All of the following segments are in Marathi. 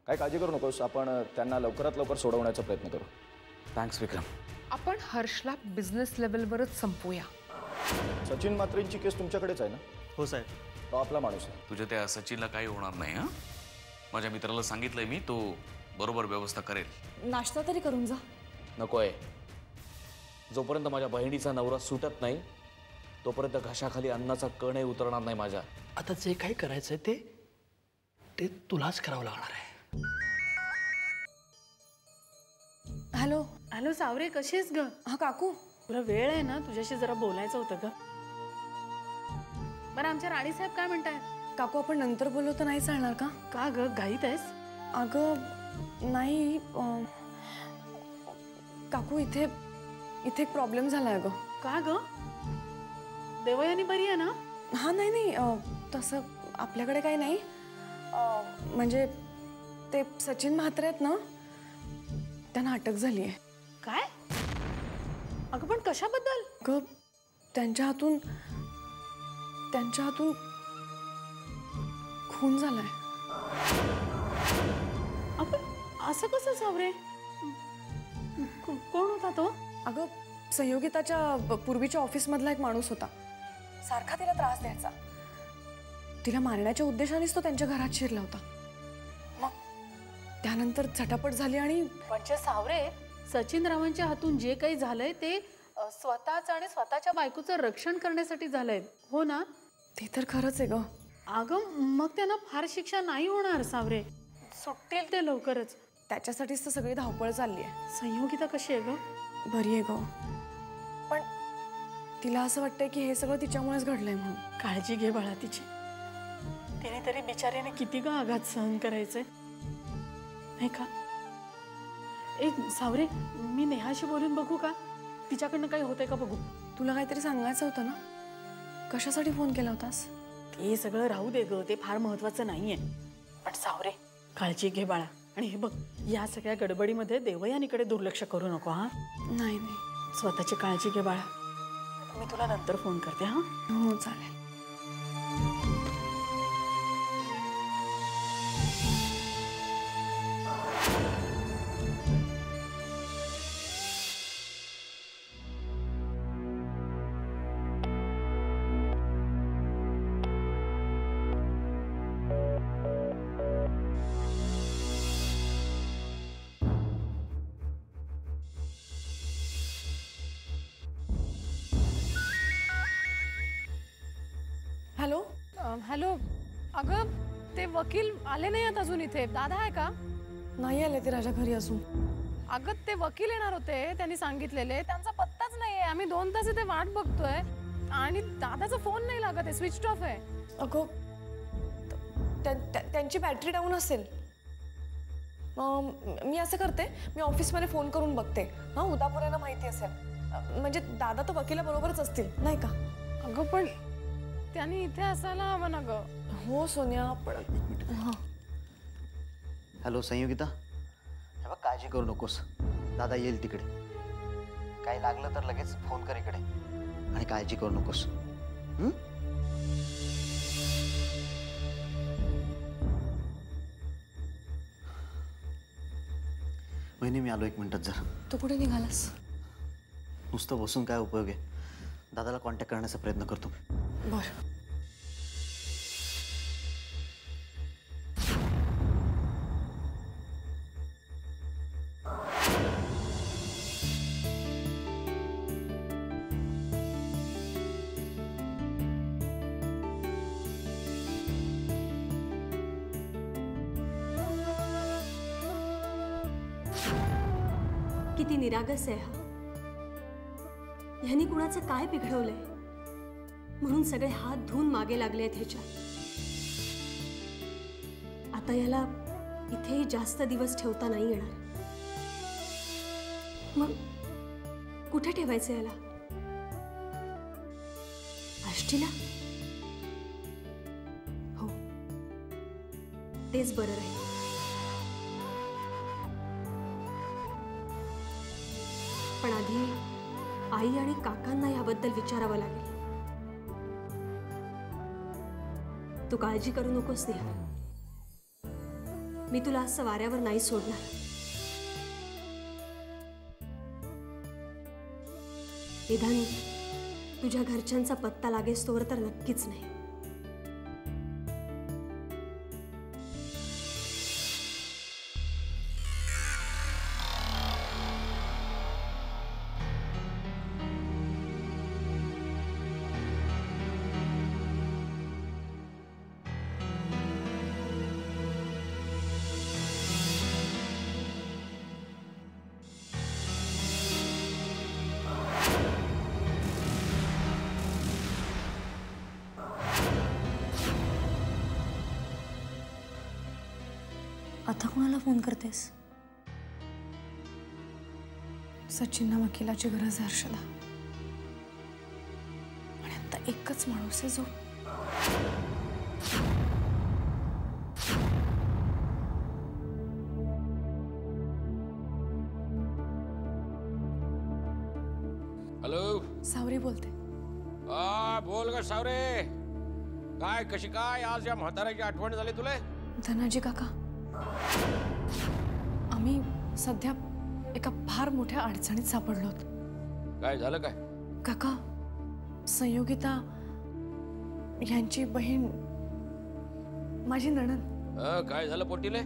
काय काळजी करू नकोस, आपण त्यांना लवकरात लवकर सोडवण्याचा प्रयत्न करू. थँक्स विक्रम. आपण हर्षला बिझनेस लेवलवरच संपवूया. सचिन मात्रेंची केस तुमच्याकडेच आहे ना? हो साहेब. तो आपला माणूस आहे. तुझ्या त्या सचिनला काही होणार नाही. हां, माझ्या मित्राला सांगितलंय मी, तो बरोबर व्यवस्था करेल. नाश्ता तरी करून जा. नकोय. जोपर्यंत माझ्या बहिणीचा नवरा सुटत नाही तोपर्यंत घशाखाली अन्नाचा कणही उतरणार नाही माझ्या. आता जे काही करायचंय ते तुलाच करावं लागणार आहे. हॅलो. हॅलो सावरे, कशी आहेस ग? हा काकू, तुला वेळ आहे ना? तुझ्याशी जरा बोलायचं होतं ग. बरं, आमच्या राणी साहेब काय म्हणतायत? काकू आपण नंतर बोललो तर नाही चालणार का? का ग, घाईत आहेस? अगं नाही काकू, इथे एक प्रॉब्लेम झाला आहे ग. का ग? देवयानी बरी आहे ना? हा नाही तसं आपल्याकडे काही नाही. म्हणजे ते सचिन म्हात्रे आहेत ना, त्यांना अटक झाली आहे. काय? अगं पण कशाबद्दल? ग त्यांच्या हातून खून झालाय. अगं असं कसं सावरे? कोण होता तो? अगं संयोगिताच्या पूर्वीच्या ऑफिसमधला एक माणूस होता. सारखा तिला त्रास द्यायचा. तिला मारण्याच्या उद्देशानेच तो त्यांच्या घरात शिरला होता. मग त्यानंतर झटापट झाली आणि म्हणजे सावरे, सचिन रावांच्या हातून जे काही झालंय ते स्वतःच आणि स्वतःच्या बायकोचं रक्षण करण्यासाठी झालंय, हो ना? ते तर खरंच आहे ग. अगं मग त्यांना फार शिक्षा नाही होणार सावरे, सुटतील ते लवकरच. त्याच्यासाठीच तर सगळी धावपळ चालली आहे. संयोगिता कशी आहे ग? बरी आहे ग, पण तिला असं वाटतंय की हे सगळं तिच्यामुळेच घडलंय म्हणून. काळजी घे बाळा तिची. तिने तरी बिचारीने किती ग आघात सहन करायचे, नाही का? एक सावरे, मी नेहाशी बोलून बघू का? तिच्याकडनं काही होतंय का बघू. तुला काहीतरी सांगायचं होतं ना? कशासाठी फोन केला होतास? ते सगळं राहू दे ग, ते फार महत्वाचं नाहीये. पण सावरे, काळजी घे बाळा. आणि हे बघ, या सगळ्या गडबडीमध्ये देवयानीकडे दुर्लक्ष करू नको. हा नाही, स्वतःची काळजी घे बाळा. मी तुला नंतर फोन करते. हा हो चालेल. हॅलो. हॅलो. अगं ते वकील आले नाही आहेत अजून इथे. दादा आहे का? नाही आले ते राजा घरी अजून. अगं ते वकील येणार होते, त्यांनी सांगितलेले. त्यांचा पत्ताच नाहीये. आम्ही 2 तास इथे वाट बघतोय आणि दादाचा फोन नाही लागत आहे, स्विच ऑफ आहे. अगं त्यांची बॅटरी डाऊन असेल. मी असं करते, मी ऑफिसमध्ये फोन करून बघते. हा, उदापुऱ्यांना माहिती असेल. म्हणजे दादा तर वकिलाबरोबरच असतील, नाही का? अगं पण त्यांनी इथे असायला हवं ना ग. हो सोन्या, पण हॅलो संयोगिता, हे बघ काळजी करू नकोस. दादा येईल तिकडे. काही लागलं तर लगेच फोन कर इकडे. आणि काळजी करू नकोस. वहिनी मी आलो 1 मिनिटात जरा. तू कुठे निघालास? नुसतं बसून काय उपयोग आहे. दादाला कॉन्टॅक्ट करण्याचा प्रयत्न करतो. बरं. किती निरागस आहे हा. ह्यानी कुणाचं काय बिघडवलंय म्हणून सगळे हात धुवून मागे लागले आहेत ह्याच्या. आता याला इथेही जास्त दिवस ठेवता नाही येणार. मग कुठे ठेवायचं याला? आष्टीला? हो, तेच बरं राहील. पण आधी आई आणि काकांना याबद्दल विचारावं लागेल. तू काळजी करू नकोस नेहा. मी तुला असं वाऱ्यावर नाही सोडणार. निदान तुझ्या घरच्यांचा पत्ता लागेस्तोवर तर नक्कीच नाही. आता कोणाला फोन करतेस? सचिनना वकिलाची गरज आहे हर्षदा. आणि आता एकच माणूस आहे जो हॅलो. सावरी बोलते. बोल ग सावरे. काय कशी काय आज या म्हाताऱ्याची आठवण झाली तुला? धनाजी काका, आम्ही सध्या एका फार मोठ्या अडचणीत सापडलोत. काय झालं काय? काका, संयोगिता यांची बहीण माझी नणंद. काय झालं पोटीले?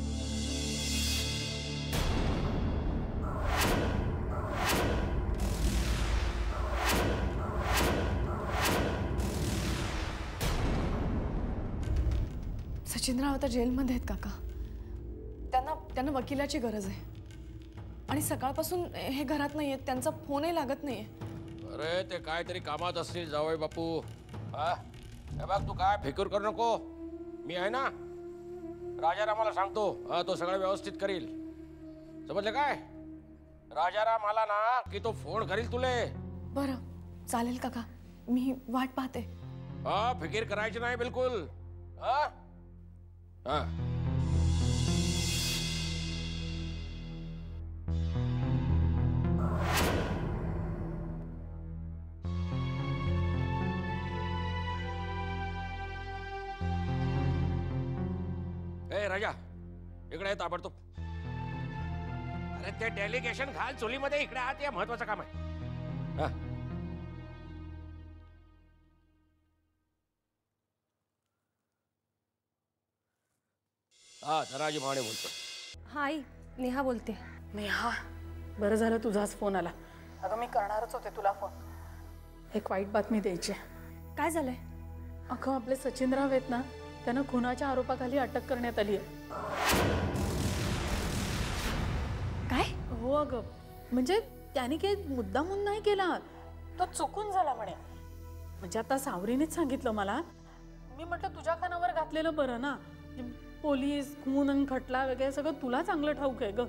सचिनराव आता जेलमध्ये आहेत काका. त्यांना वकिलाची गरज आहे. आणि सकाळपासून हे घरात नाहीयेत. त्यांचा फोनही लागत नाहीये. अरे ते काहीतरी कामात असतील जावई बापू. हे बघ तू काय फिकर करू नको. मी आहे ना. राजारामाला सांगतो. तो सगळं व्यवस्थित करील. समजलं काय? राजाराम आला ना की तो फोन करील तुले. बरं चालेल काका, मी वाट पाहते. फिकीर करायची नाही बिलकुल. हा. ए राजा, इकडे ताबडतोब. अरे ते डेलिगेशन घाल चुलीमध्ये. इकडे आत या, महत्वाचं काम आहे. धनाजी भावणे बोलतो. हा आई, नेहा बोलते. नेहा, बरं झालं तुझाच फोन आला. अगं मी करणारच होते तुला फोन. एक वाईट बातमी द्यायची. काय झालंय? अगं आपले सचिनराव आहेत ना, त्यांना खुनाच्या आरोपाखाली अटक करण्यात आली आहे. काय? हो अगं, म्हणजे त्याने काही मुद्दामून नाही केला. तो चुकून झाला म्हणे. म्हणजे आता सावरीनेच सांगितलं मला. मी म्हटलं तुझ्या कानावर घातलेलं बरं ना. पोलीस, खून आणि खटला वगैरे सगळं तुला चांगलं ठाऊक आहे ग.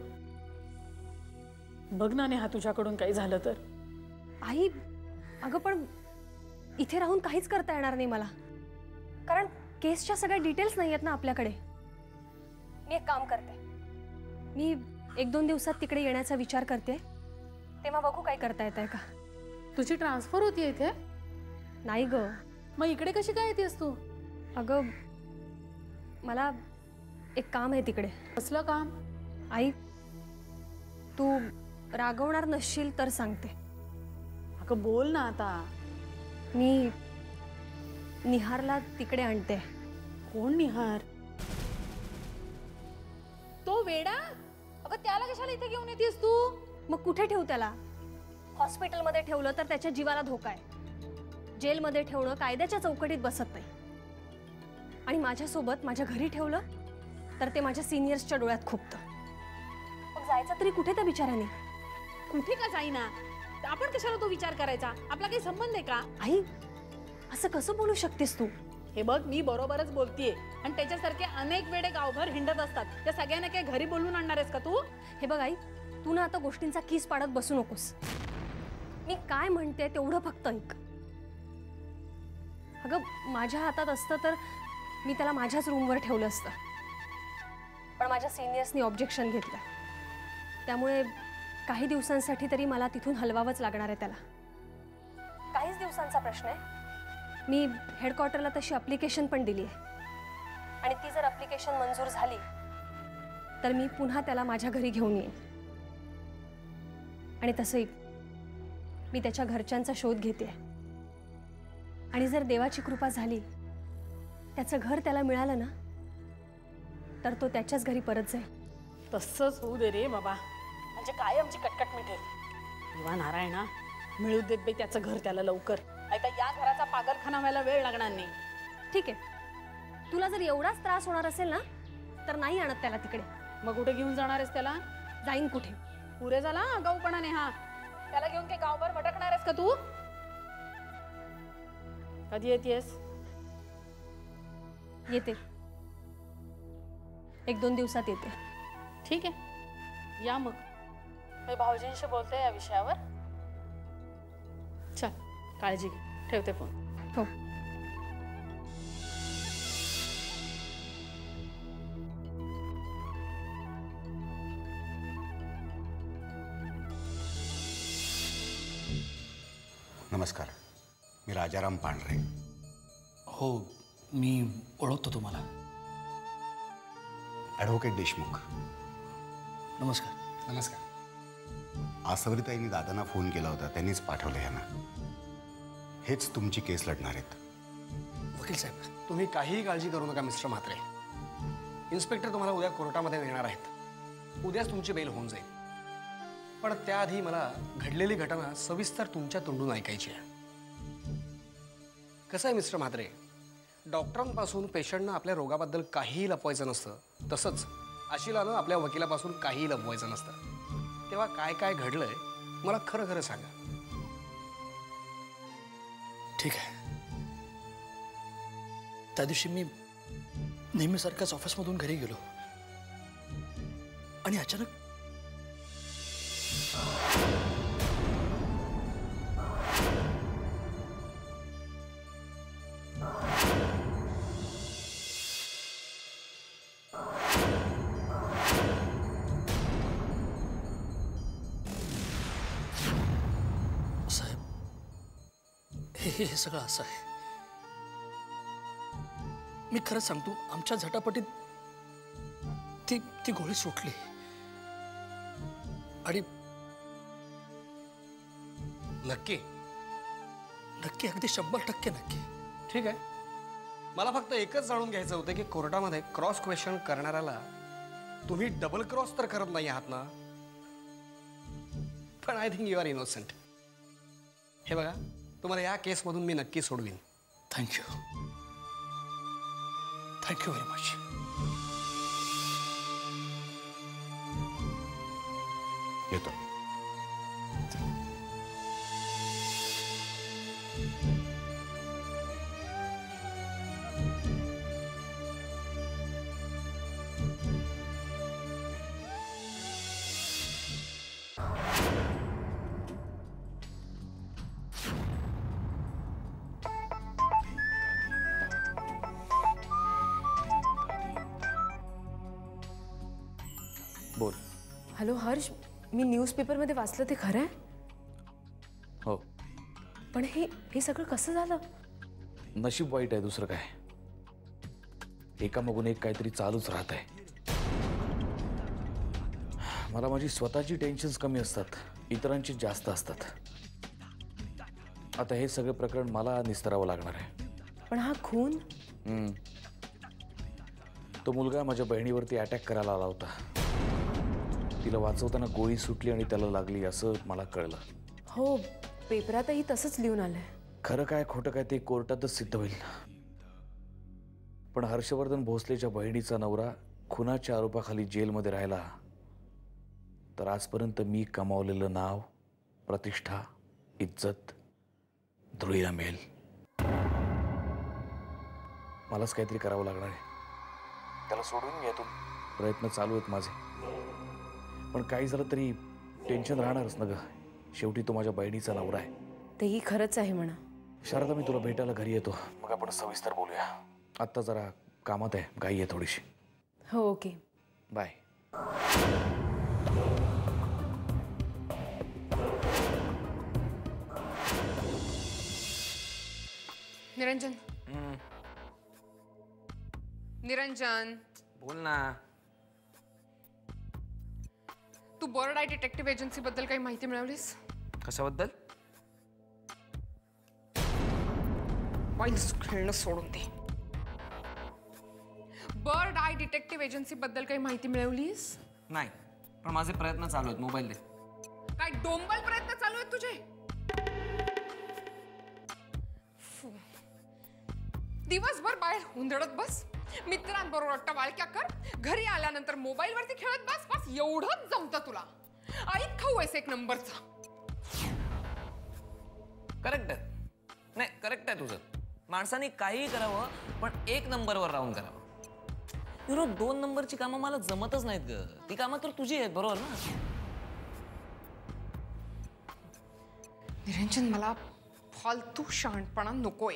बघ ना नेहा, तुझ्याकडून काही झालं तर. आई, अगं पण इथे राहून काहीच करता येणार नाही मला. कारण केसच्या सगळ्या डिटेल्स नाही आहेत ना आपल्याकडे. मी एक काम करते. मी 1-2 दिवसात तिकडे येण्याचा विचार करते. तेव्हा बघू काय करता येत आहे का. तुझी ट्रान्सफर होती इथे? नाही ग. मग इकडे कशी काय येतेस तू? अगं मला एक काम आहे तिकडे. कसलं काम? आई, तू रागवणार नसशील तर सांगते. अगं बोल ना आता. मी निहारला तिकडे आणते. कोण निहार? तो वेडा? अगं त्याला कशाला इथे घेऊन येतेस तू? मग कुठे ठेवू त्याला? हॉस्पिटलमध्ये ठेवलं तर त्याच्या जीवाला धोका आहे. जेलमध्ये ठेवणं कायद्याच्या चौकटीत बसत नाही. आणि माझ्यासोबत माझ्या घरी ठेवलं तर ते माझ्या सिनियर्सच्या डोळ्यात खुपतं. मग जायचं तरी कुठे त्या बिचाऱ्याने? कुठे का जाईना? आपण कशाला तो विचार करायचा? आपला काही संबंध आहे का? आई, असं कसं बोलू शकतेस तू? हे बघ, मी बरोबरच बोलतीये. आणि त्याच्यासारखे अनेक वेडे गावभर हिंडत असतात. त्या सगळ्यांना काय घरी बोलवून आणणार आहेस का तू? हे बघ आई, तू ना आता गोष्टींचा कीस पाडत बसू नकोस. मी काय म्हणते तेवढं फक्त ऐक. अगं माझ्या हातात असतं तर मी त्याला माझ्याच रूमवर ठेवलं असतं. पण माझ्या सिनियर्सनी ऑब्जेक्शन घेतलं. त्यामुळे काही दिवसांसाठी तरी मला तिथून हलवावंच लागणार आहे त्याला. काहीच दिवसांचा प्रश्न आहे. मी हेडक्वार्टरला तशी अप्लिकेशन पण दिली आहे. आणि ती जर अप्लिकेशन मंजूर झाली तर मी पुन्हा त्याला माझ्या घरी घेऊन येईन. आणि तसंही मी त्याच्या घरच्यांचा शोध घेते. आणि जर देवाची कृपा झाली, त्याचं घर त्याला मिळालं ना, तर तो त्याच्याच घरी परत जाईल. तसंच होऊ दे रे बाबा, म्हणजे काय आमची कटकट मिटेल. देवा नारायणा, मिळू देत बाई त्याचं घर त्याला लवकर. आता या घराचा पागरखाना व्हायला वेळ लागणार नाही. ठीक आहे, तुला जर एवढाच त्रास होणार असेल ना, तर नाही आणत त्याला तिकडे. मग कुठे घेऊन जाणार आहेस त्याला? जाईन कुठे? पुरे झाला आगाऊपणाने. हा, त्याला घेऊन काही गावभर भटकणार आहेस का तू? कधी येतेस? येते, 1-2 दिवसात येते. ठीक आहे, या मग. मी भाऊजींशी बोलते या विषयावर. चल, काळजी घे. ठेवते फोन. हो. नमस्कार, मी राजाराम पांढरे. हो, मी ओळखतो तुम्हाला. ॲडव्होकेट देशमुख. नमस्कार. नमस्कार. आसवरीताईंनी दादांना फोन केला होता, त्यांनीच पाठवलं यांना. हेच तुमची केस लढणार आहेत. वकील साहेब, तुम्ही काहीही काळजी करू नका मिस्टर म्हात्रे. इन्स्पेक्टर तुम्हाला उद्या कोर्टामध्ये नेणार आहेत. उद्याच तुमची बेल होऊन जाईल. पण त्याआधी मला घडलेली घटना सविस्तर तुमच्या तोंडून ऐकायची आहे. कसं आहे मिस्टर म्हात्रे, डॉक्टरांपासून पेशंटनं आपल्या रोगाबद्दल काहीही लपवायचं नसतं, तसंच आशिलानं आपल्या वकिलापासून काहीही लपवायचं नसतं. तेव्हा काय काय घडलंय मला खरं खरं सांगा. ठीक आहे. त्या दिवशी मी नेहमीसारख्याच ऑफिसमधून घरी गेलो आणि अचानक साहेब, हे सगळं असं आहे. मी खरंच सांगतो, आमच्या झटापटीत ती गोळी सुटली आणि नक्की नक्की अगदी 100% नक्की. ठीक आहे, मला फक्त एकच जाणून घ्यायचं होतं की कोर्टामध्ये क्रॉस क्वेश्चन करणाऱ्याला तुम्ही डबल क्रॉस तर करत नाही आहात ना? पण I think you are innocent. हे बघा, तुम्हाला या केसमधून मी नक्की सोडवीन. Thank you very much. येतो. बोल. हॅलो हर्ष, मी न्यूजपेपरमध्ये वाचलं, ते खरं आहे? हो. पण हे सगळं कसं झालं? नशीब वाईट आहे, दुसरं काय. एकामागून एक काहीतरी चालूच राहत आहे. मला माझी स्वतःची टेन्शन्स कमी असतात, इतरांची जास्त असतात. आता हे सगळं प्रकरण मला निस्तरावं लागणार आहे. पण हा खून? तो मुलगा माझ्या बहिणीवरती अटॅक करायला आला होता. तिला वाचवताना गोळी सुटली आणि त्याला लागली असं मला कळलं. हो, पेपरातही तसंच लिहून आलंय. खरं काय खोटं काय ते कोर्टातच सिद्ध होईल. पण हर्षवर्धन भोसलेच्या बहिणीचा नवरा खुनाच्या आरोपाखाली जेलमध्ये राहिला तर आजपर्यंत मी कमावलेलं नाव, प्रतिष्ठा, इज्जत धुळीला मिळेल. मलाच काहीतरी करावं लागणार आहे. त्याला सोडून येतो. प्रयत्न चालू आहेत माझे. पण काही झालं तरी टेन्शन राहणारच ना ग. शेवटी तो माझ्या बहिणीचा नवरा आहे. तेही खरंच आहे म्हणा. शारदा, मी तुला भेटायला घरी येतो, मग आपण सविस्तर बोलूया. आत्ता जरा कामात आहे, घाई आहे थोडीशी. हो, ओके, बाय. निरंजन. निरंजन, बोल ना. तू बर्ड आय डिटेक्टिव्ह एजन्सी बद्दल काही माहिती मिळवलीस? कशाबद्दल? फाईल्स खेळणं सोडून दे. बर्ड आय डिटेक्टिव्ह एजन्सी बद्दल काही माहिती मिळवलीस? नाही, पण माझे प्रयत्न चालू आहेत. मोबाईल दे. काय डोंबल प्रयत्न चालू आहेत तुझे? दिवसभर बाहेर हुंदडत बस, मित्रांबरोबर टवाळक्या कर, घरी आल्यानंतर मोबाईल वरती खेळत बस. बस एवढंच जमतं तुला. ऐक खाऊ आहेस एक नंबरचा. करेक्ट आहे. नाही, करेक्ट आहे तुझं. माणसाने काहीही करावं, पण एक नंबरवर राहून करावं. युरो 2 नंबरची कामं मला जमतच नाहीत ग. ती कामं तर तुझी आहेत, बरोबर ना? निरंजन, मला फालतू शहाणपणा नकोय.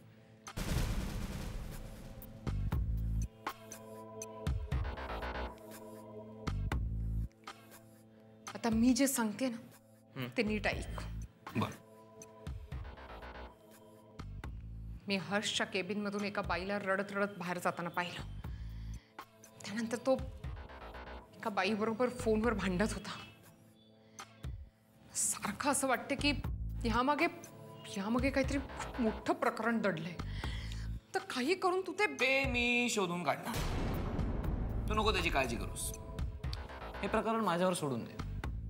आता मी जे सांगते ना ते नीट ऐक. बर. मी हर्षच्या केबिन मधून एका बाईला रडत रडत बाहेर जाताना पाहिलं. त्यानंतर तो एका बाईबरोबर फोनवर भांडत होता. सारखं असं वाटतं की यामागे काहीतरी खूप मोठं प्रकरण दडलंय. तर काही करून तू ते मी शोधून काढणार. तू नको त्याची काळजी करूस. हे प्रकरण माझ्यावर सोडून दे.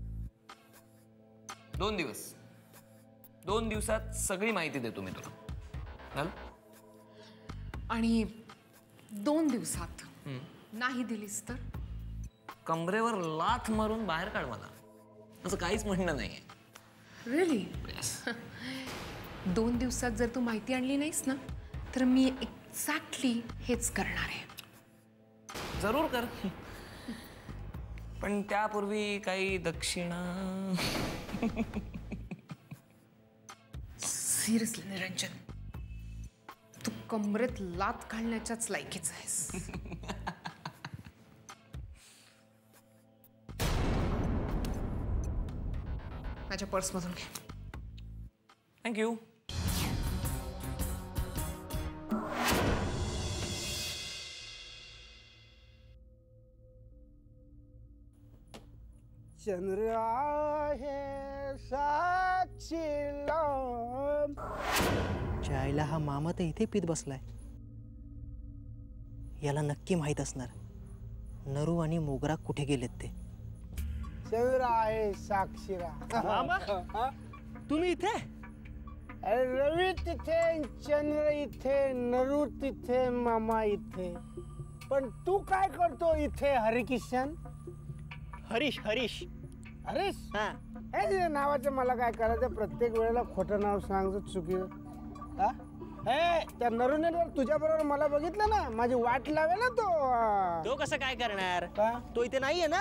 2 दिवसात सगळी माहिती देतो मी तुला. आणि 2 दिवसात नाही दिलीस तर कमरेवर लाथ मारून बाहेर काढ मला. असं काहीच म्हणणं नाहीये. रिअली? 2 दिवसात जर तू माहिती आणली नाहीस ना तर मी एक्झॅक्टली हेच करणार आहे. जरूर कर. पण त्यापूर्वी काही दक्षिणा. सिरियसली निरंजन, तू कमरेत लाथ घालण्याच्याच लायकीच आहेस. माझ्या पर्समधून घे. थँक्यू. चंद्र आहे साक्षीला. जायला हा मामा तर इथे पीत बसलाय. याला नक्की माहित असणार नरू आणि मोगरा कुठे गेलेत ते. चंद्र आहे साक्षीला. मामा? तुम्ही इथे? अरे रवी तिथे, चंद्र इथे, नरू तिथे, मामा इथे. पण तू काय करतो इथे हरिकिशन? हरीश. हरीश हा, हे नावाचं मला काय करायचं? प्रत्येक वेळेला खोटं नाव सांगतो चुकीचं. हे त्या नरूने तुझ्या बरोबर मला बघितलं ना, माझी वाट लावे ना तो. तो कसं काय करणार? तो इथे नाहीये ना.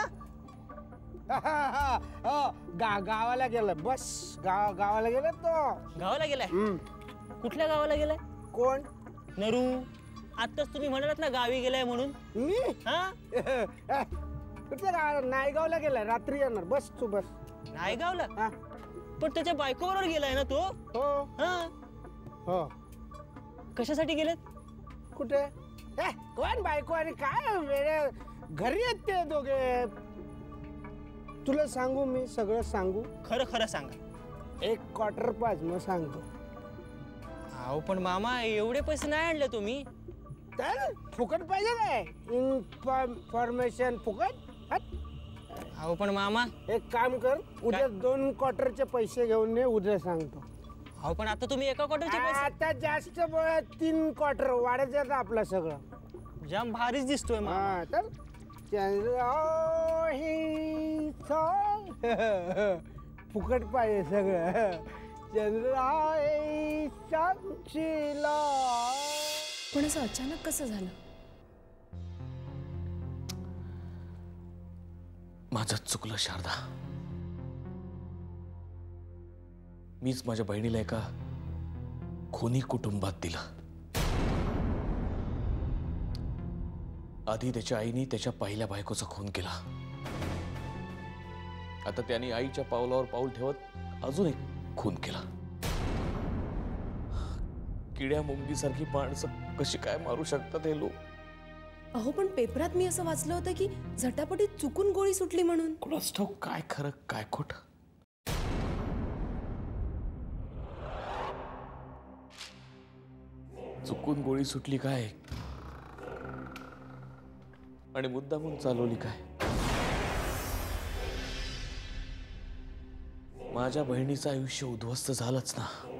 गावाला गेलाय. बस गावाला गेला तो. गावाला गेलाय? कुठल्या गावाला गेलाय? कोण? नरू. आताच तुम्ही म्हणालात ना गावी गेलाय म्हणून. मी? कुठल्या गावाला? नायगावला गेलाय. रात्री येणार. बस तू बस. नायगावला? पण त्याच्या बायको बरोबर गेलाय ना तो. हो. कशासाठी गेलेत? कुठे? कोण बायको आणि काय वेळे घरी येत ते दोघे. तुला सांगू मी सगळं सांगू? खरं सांगा. 1 क्वार्टर पाच मग सांगतो. अहो पण मामा एवढे पैसे नाही आणले तुम्ही. तर फुकट पाहिजे काय? इन्फॉर्मेशन फुकट. अहो पण मामा एक काम कर, उद्या 2 क्वार्टरचे पैसे घेऊन ये. उद्या सांगतो. अहो पण आता तुम्ही 1 क्वार्टरचे पैसे. आता जास्त 3 क्वार्टर वाढायचं आपलं सगळं. जाम भारीच दिसतोय मामा. तर फुकट पाहिजे सगळं. चंद्र साक्षीला. पण असं अचानक कसं झालं? माझं चुकलं शारदा. मीच माझ्या बहिणीला एका खुनी कुटुंबात दिलं. आधी त्याच्या आईने त्याच्या पहिल्या बायकोचा खून केला. आता त्यांनी आईच्या पावलावर पाऊल ठेवत अजून एक खून केला. किड्या मुंगीसारखी माणसं कशी काय मारू शकतात हे लोक? अहो पण पेपरात मी असं वाचलं होतं की झटापटीत चुकून गोळी सुटली म्हणून. कोणास ठाऊक काय खरं काय खोट. चुकून गोळी सुटली काय आणि मुद्दामून चालवली काय. माझ्या बहिणीचं आयुष्य उद्ध्वस्त झालंच ना.